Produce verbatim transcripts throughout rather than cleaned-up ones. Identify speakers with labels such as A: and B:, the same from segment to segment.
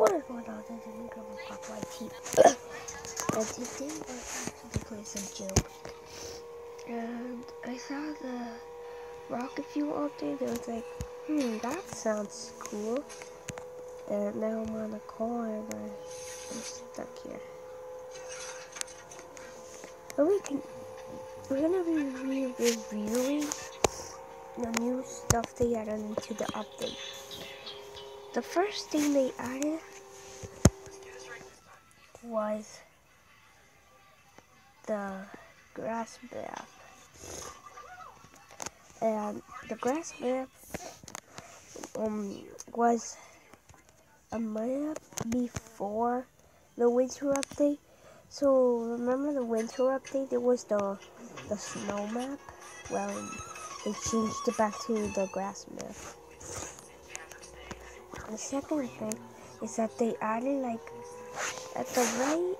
A: What is going on? This is Grandma Pop Y T. And today we're actually playing some jailbreak. And I saw the rocket fuel update. It was like, hmm, that sounds cool. And now I'm on a car and I'm stuck here. But we can, we're gonna be re-reviewing the new stuff they added into the update. The first thing they added was the grass map. And the grass map um was a map before the winter update. So remember the winter update? There was the the snow map. Well, they changed it back to the grass map. The second thing is that they added, like, at the right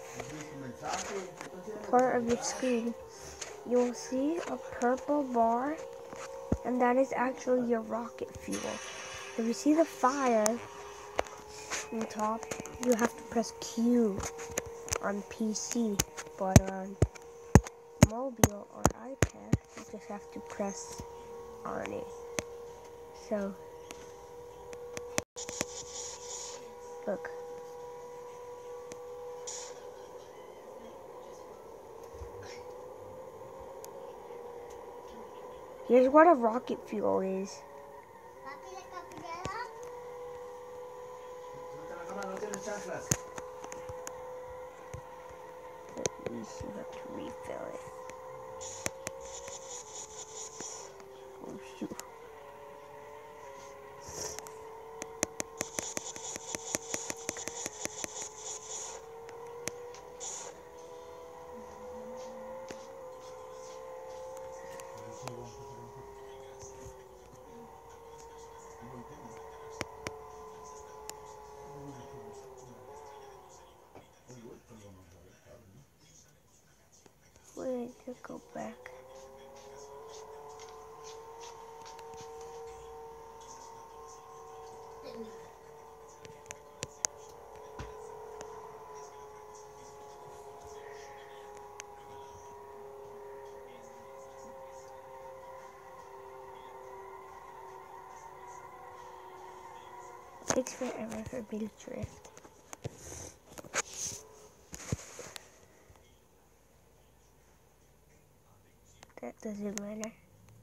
A: part of your screen, you'll see a purple bar, and that is actually your rocket fuel. If you see the fire on top, you have to press Q on P C, but on mobile or iPad, you just have to press on it. So, look. Here's what a rocket fuel is. At least you have to refill it. Oh shoot. Wait to go back. Takes forever for me to drift. That doesn't matter.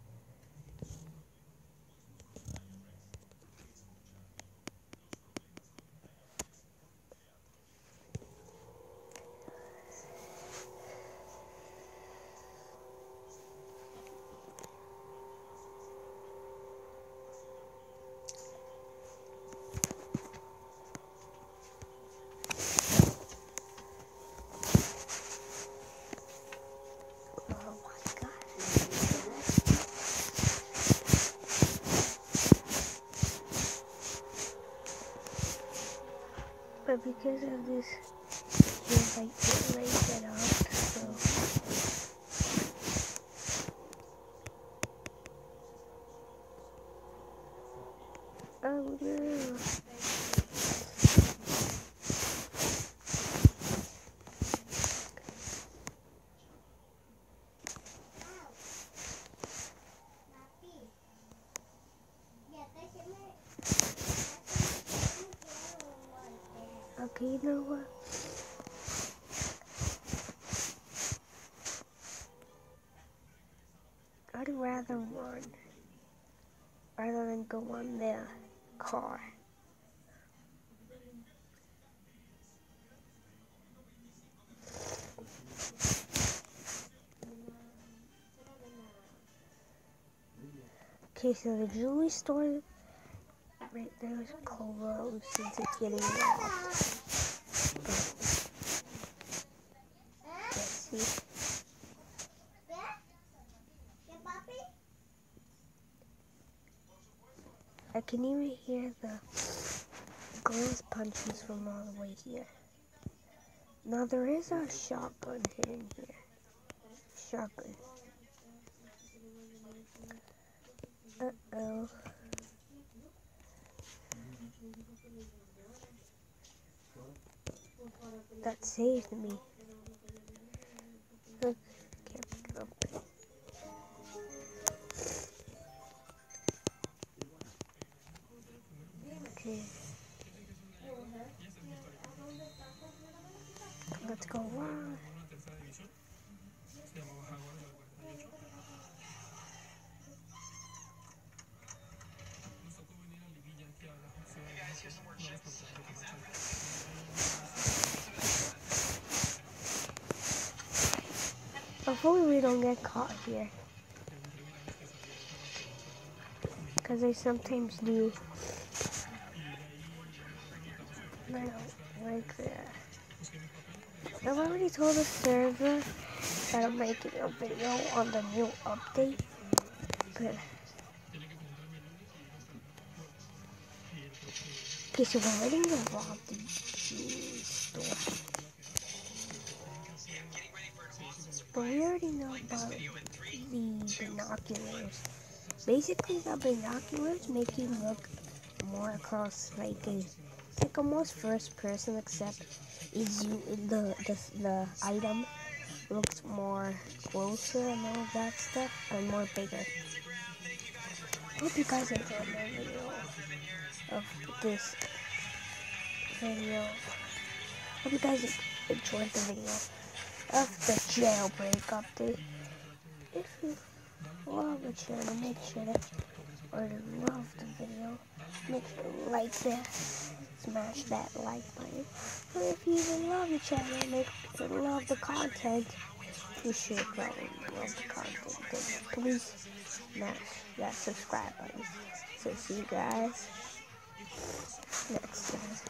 A: But because of this, there's like delay set up, so oh no. Okay, you know what? I'd rather run rather than go on the car. Okay, so the jewelry store right there is closed since it's getting robbed. Let's see. I can even hear the glass punches from all the way here. Now there is a shotgun hidden here. Shotgun. Uh-oh. That saved me. Look, can't pick it up. Okay. Let's go on. Hopefully we don't get caught here. Because they sometimes do. I don't like that. I've already told the server that I'm making a video on the new update. But okay, so we're ready to rob the store. But we already know about the binoculars. Basically, the binoculars make you look more across, like a, like almost first person, except is you the the the item looks more closer and all of that stuff, and more bigger. Hope you guys enjoyed my video of this video. Hope you guys enjoyed the video of the jailbreak update. If you love the channel, make sure to, or to love the video, make sure to like that, smash that like button. Or if you even love the channel, make sure to love the content, you should probably love the content. Then please smash that subscribe button. So see you guys next time.